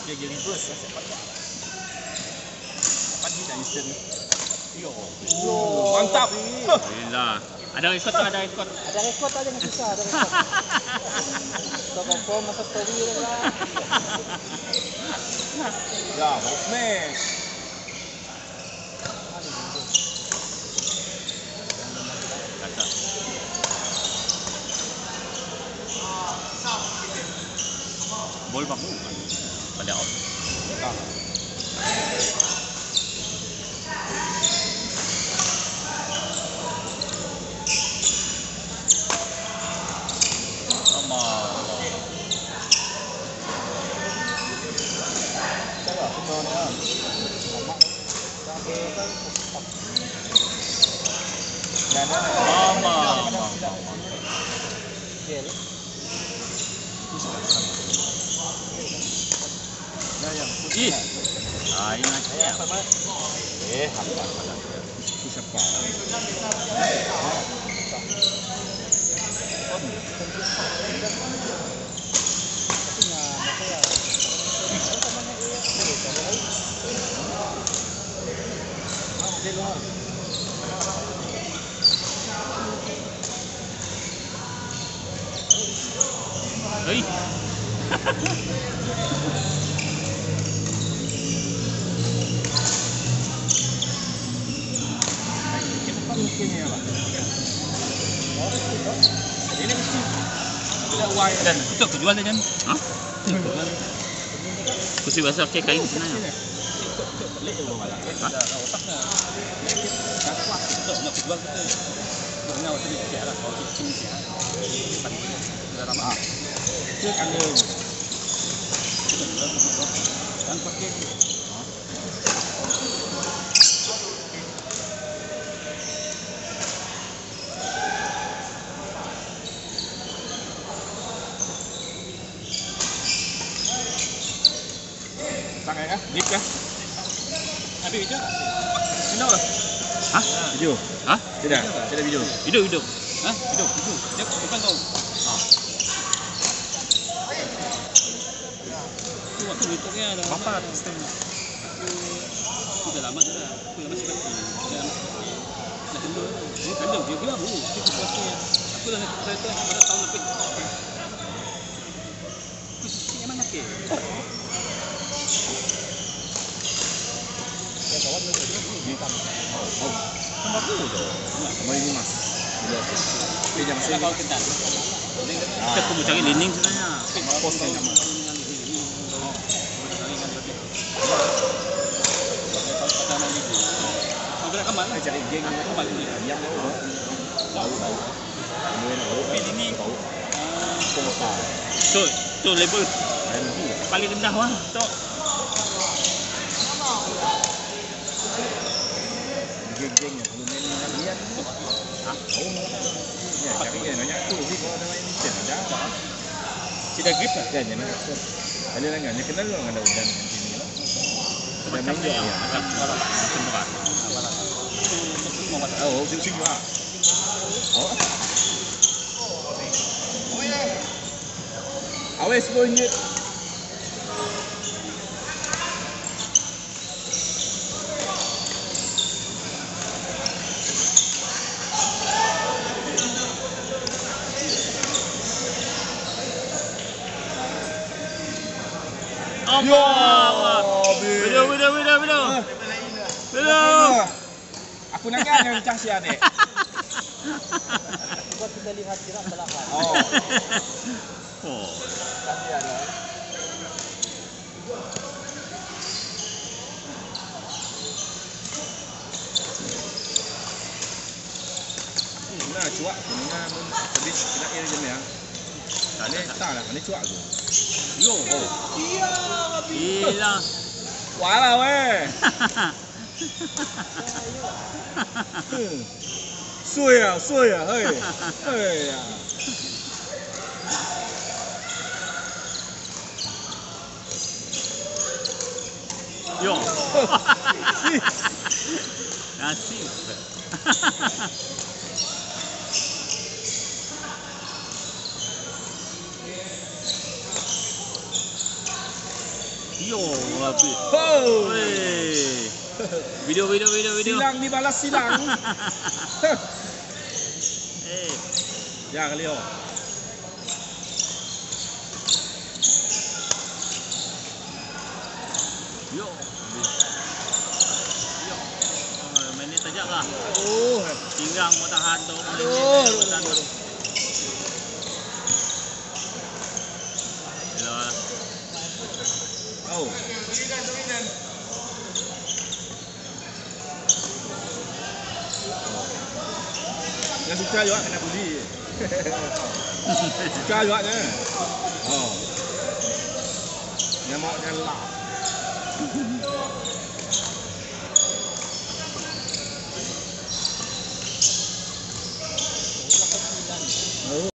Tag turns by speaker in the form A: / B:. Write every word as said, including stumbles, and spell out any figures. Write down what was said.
A: Dia jadi bus ya cepat. Cepat dia Houston. Yo. Mantap.
B: Alhamdulillah. Ada rekod tak? Ada rekod.
C: Ada rekod aja yang susah, ada rekod. Kita confirm masa story lah.
A: Ya, Hofman.
B: Bol baku kan pada out. Sama.
C: Cara sebenarnya sama sampai kan dan
B: Mama, mama.
C: gel.
A: Nah, yang
B: Ih. Ah, ini
C: Ya,
B: aja.
C: sama.
A: eh, apa apa. Itu siapa?
B: Hei.
A: Mungkinnya lah. Ini mesti tidak wide dan
B: Itu aku jual dan. Hah? Kursi basah pakai kain sana ya.
A: pelik tu malah.
B: Hah?
A: Otaknya. Tak kuat itu nak jual betul. Karena waktu itu dia lah kalau kicing dia. Sudah lama. Itu kan dia. Dan pakai sangat kan? Dik kan? Habis video? Video lah.
B: Hah?
A: Video?
B: Hah?
A: Tidak, tidak video.
B: Hidup, hidup.
A: Hah? Video, video. Dia bukan kau.
B: Ah.
D: Itu waktu bentuknya ada
A: Apa sistem?
D: sudah lama sudah. Aku yang masih kecil. Dia masih kecil. Dah kendor. Dia kendor. Dia bilang, oh, dia kepuasnya. Aku dah nak kereta pada tahun lebih. Kucingnya mana ke?
C: Ya kawan lu tadi hitam.
A: Oh, sama aku tu. Sama ini mas. Dia jam
D: Kita
A: sini.
D: kalau kental.
B: Kita perlu cari linding sebenarnya.
A: Posnya sama.
D: Kita kembali.
A: Saya cari geng
D: Kembali ni.
A: yang bau. Bau bau. Kemudian bau.
D: Ini
A: bau. Pompa.
B: Tu, tu label
A: Ayam tu.
B: paling rendah wah. Tu.
A: Geng-gengnya belum main dengan dia. Ah, bau. Ya, cari yang banyak tu. Tapi kalau ada main macam ada.
B: Tidak grip lah.
A: Ya, jangan. Ada lagi yang kenal orang ada udan di sini.
B: Macam ni ya. Macam macam berat.
A: Oh, sing-sing juga. Oh. Awes bunyi.
B: Allah. Video, video, video, video. Video.
A: Aku nanya yang cah si adik.
C: Buat kita lihat gerak belakang.
A: Oh.
B: Oh.
C: Kasihan ya.
A: Nah, cuak tu dengan habis kena air je ya. Tadi tak lah, ini cuak tu. Yo. Oh.
B: Gila.
A: Quá là weh. Xuôi à, xuôi à, hơi. Hơi à.
B: Yo. Asik. Yo, api.
C: Oh.
B: Weh. Video, video, video, video.
C: Silang dibalas silang.
B: Eh,
C: Ya Leo.
B: yo. Yo. Oh, main ni tajak kah?
C: Aduh.
B: Pinggang mau tahan tu.
C: Aduh, aduh, aduh, aduh. Oh. Yang suka juga kena buli. Suka juga nya. Oh. Yang mau nyala.